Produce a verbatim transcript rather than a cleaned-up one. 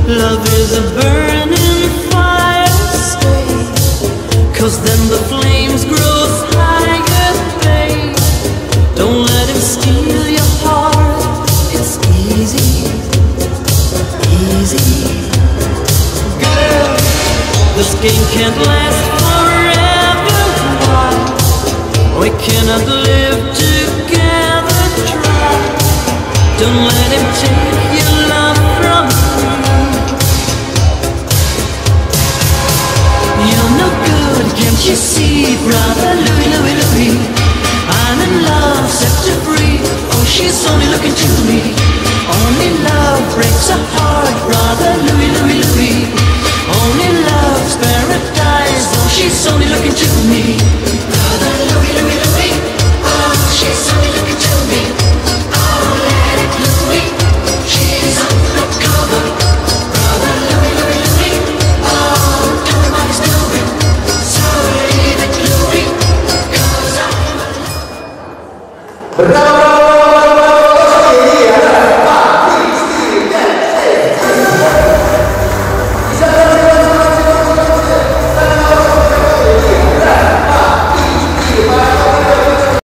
Love is a burning fire, stay, 'cause then the flames grow higher, babe. Don't let him steal your heart, it's easy, easy. Girl, this game can't last forever, why? We cannot live together, try. Don't let him take